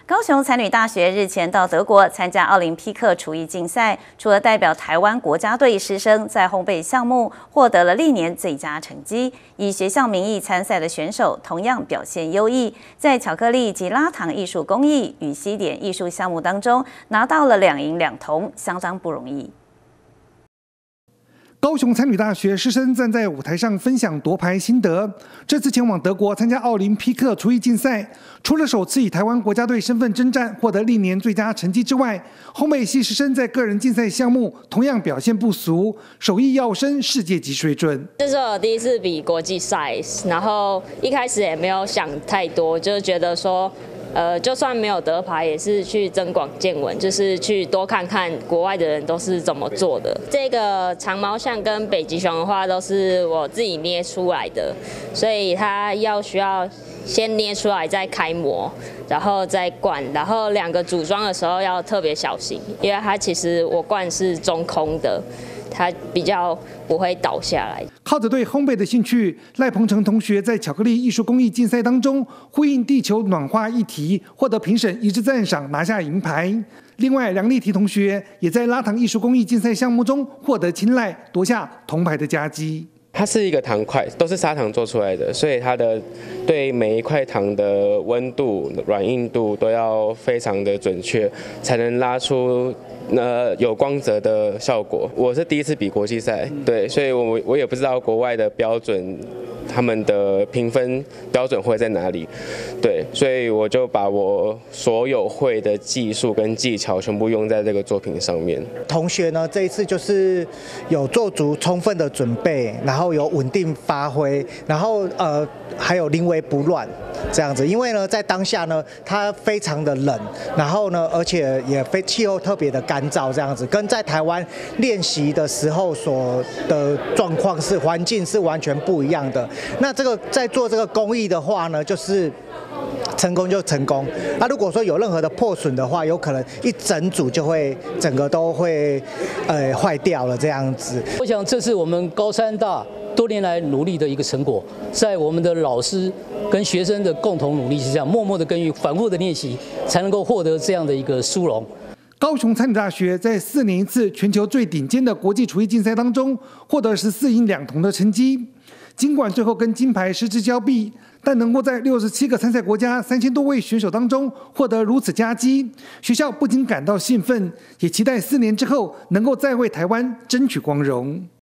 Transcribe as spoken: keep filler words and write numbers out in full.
高雄才女大学日前到德国参加奥林匹克厨艺竞赛，除了代表台湾国家队师生在烘焙项目获得了历年最佳成绩，以学校名义参赛的选手同样表现优异，在巧克力及拉糖艺术工艺与西点艺术项目当中拿到了两银两铜，相当不容易。 高雄才女大学师生站在舞台上分享夺牌心得。这次前往德国参加奥林匹克厨艺竞赛，除了首次以台湾国家队身份征战，获得历年最佳成绩之外，烘焙系师生在个人竞赛项目同样表现不俗，手艺要升世界级水准。 这是我第一次比国际赛，然后一开始也没有想太多，就是觉得说。 呃，就算没有得牌，也是去增广见闻，就是去多看看国外的人都是怎么做的。这个长毛象跟北极熊的话，都是我自己捏出来的，所以它要需要先捏出来，再开模，然后再灌，然后两个组装的时候要特别小心，因为它其实我灌是中空的。 它比较不会倒下来。 靠着对烘焙的兴趣，赖鹏程同学在巧克力艺术工艺竞赛当中呼应地球暖化议题，获得评审一致赞赏，拿下银牌。另外，梁丽缇同学也在拉糖艺术工艺竞赛项目中获得青睐，夺下铜牌的佳绩。 它是一个糖块，都是砂糖做出来的，所以它的对每一块糖的温度、软硬度都要非常的准确，才能拉出呃有光泽的效果。我是第一次比国际赛，对，所以我我也不知道国外的标准，他们的评分标准会在哪里，对，所以我就把我所有会的技术跟技巧全部用在这个作品上面。 同学呢，这一次就是有做足充分的准备，然后。 然后有稳定发挥，然后呃还有临危不乱这样子，因为呢在当下呢它非常的冷，然后呢而且也非气候特别的干燥这样子，跟在台湾练习的时候所的状况是环境是完全不一样的。那这个在做这个工艺的话呢，就是。 成功就成功。那、啊、如果说有任何的破损的话，有可能一整组就会整个都会呃坏掉了这样子。 我想这是我们高山大多年来努力的一个成果，在我们的老师跟学生的共同努力之下，默默的耕耘、反复的练习，才能够获得这样的一个殊荣。 高雄才女大学在四年一次全球最顶尖的国际厨艺竞赛当中，获得十四银两铜的成绩。尽管最后跟金牌失之交臂，但能够在六十七个参赛国家三千多位选手当中获得如此佳绩，学校不仅感到兴奋，也期待四年之后能够再为台湾争取光荣。